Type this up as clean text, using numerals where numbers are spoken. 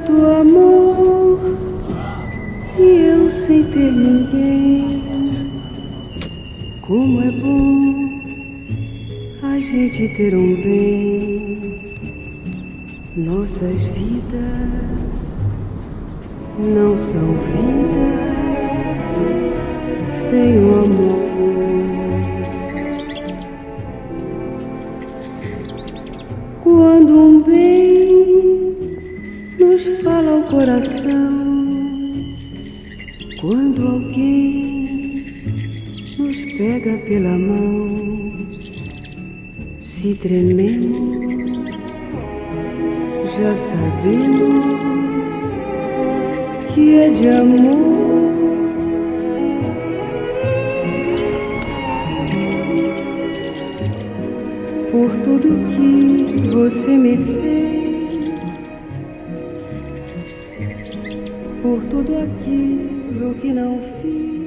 tanto amor e eu sem ter ninguém. Como é bom a gente ter um bem. Nossas vidas não são vidas sem o amor. Quando um bem nos fala ao coração, quando alguém nos pega pela mão, se trememos, já sabemos que é de amor. Por tudo que você me fez, por tudo aquilo que não fiz.